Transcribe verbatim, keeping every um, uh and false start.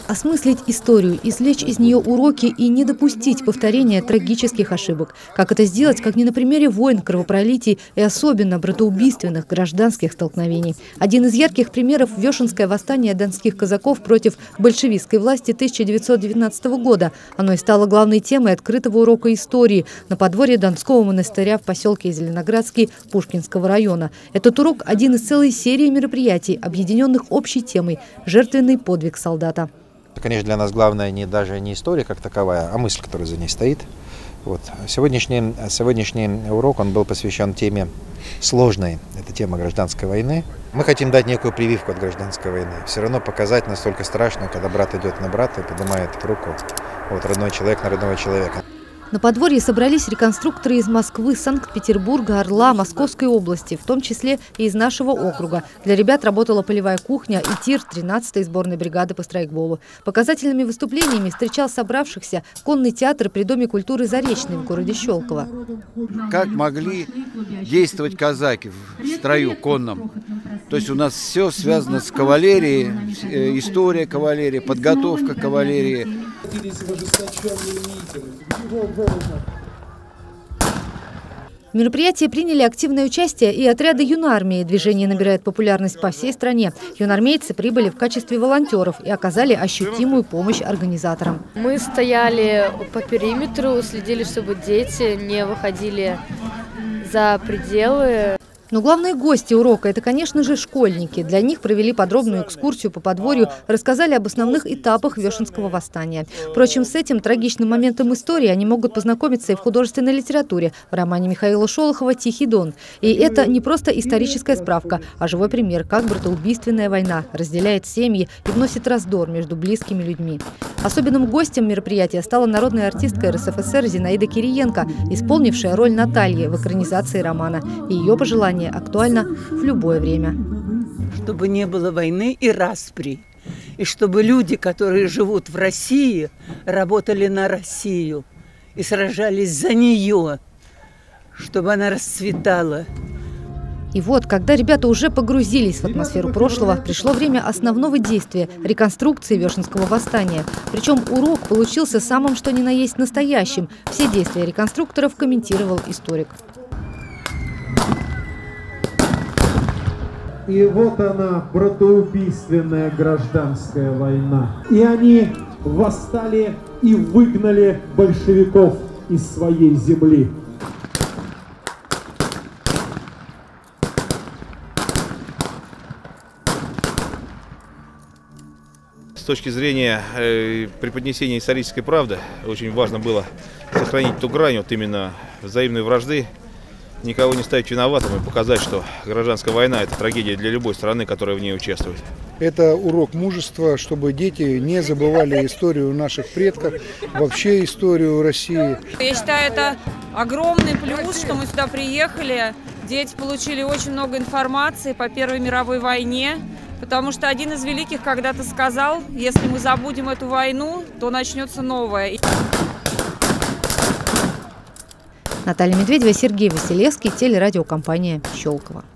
Осмыслить историю, извлечь из нее уроки и не допустить повторения трагических ошибок. Как это сделать, как не на примере войн, кровопролитий и особенно братоубийственных гражданских столкновений. Один из ярких примеров – Вешенское восстание донских казаков против большевистской власти тысяча девятьсот девятнадцатого года. Оно и стало главной темой открытого урока истории на подворье Донского монастыря в поселке Зеленоградский Пушкинского района. Этот урок – один из целой серии мероприятий, объединенных общей темой – жертвенный подвиг солдата. Конечно, для нас главное не даже не история как таковая, а мысль, которая за ней стоит. Вот. Сегодняшний, сегодняшний урок он был посвящен теме сложной, это тема гражданской войны. Мы хотим дать некую прививку от гражданской войны, все равно показать настолько страшно, когда брат идет на брата и поднимает руку, вот, родной человек на родного человека. На подворье собрались реконструкторы из Москвы, Санкт-Петербурга, Орла, Московской области, в том числе и из нашего округа. Для ребят работала полевая кухня и тир тринадцатой сборной бригады по страйкболу. Показательными выступлениями встречал собравшихся конный театр при Доме культуры «Заречный» в городе Щелково. Как могли действовать казаки в строю конном? То есть у нас все связано с кавалерией, история кавалерии, подготовка кавалерии. В мероприятии приняли активное участие и отряды юнармии. Движение набирает популярность по всей стране. Юнармейцы прибыли в качестве волонтеров и оказали ощутимую помощь организаторам. Мы стояли по периметру, следили, чтобы дети не выходили за пределы. Но главные гости урока – это, конечно же, школьники. Для них провели подробную экскурсию по подворью, рассказали об основных этапах Вешенского восстания. Впрочем, с этим трагичным моментом истории они могут познакомиться и в художественной литературе, в романе Михаила Шолохова «Тихий Дон». И это не просто историческая справка, а живой пример, как братоубийственная война разделяет семьи и вносит раздор между близкими людьми. Особенным гостем мероприятия стала народная артистка эр эс эф эс эр Зинаида Кириенко, исполнившая роль Натальи в экранизации романа. И ее пожелание актуально в любое время. Чтобы не было войны и распри. И чтобы люди, которые живут в России, работали на Россию и сражались за нее, чтобы она расцветала. И вот, когда ребята уже погрузились в атмосферу прошлого, пришло время основного действия – реконструкции Вешенского восстания. Причем урок получился самым что ни на есть настоящим. Все действия реконструкторов комментировал историк. И вот она, братоубийственная гражданская война. И они восстали и выгнали большевиков из своей земли. С точки зрения э, преподнесения исторической правды, очень важно было сохранить ту грань, вот именно взаимной вражды, никого не ставить виноватым и показать, что гражданская война – это трагедия для любой страны, которая в ней участвует. Это урок мужества, чтобы дети не забывали историю наших предков, вообще историю России. Я считаю, это огромный плюс, что мы сюда приехали. Дети получили очень много информации по Первой мировой войне, потому что один из великих когда-то сказал, если мы забудем эту войну, то начнется новая. Наталья Медведева, Сергей Василевский, телерадиокомпания «Щелково».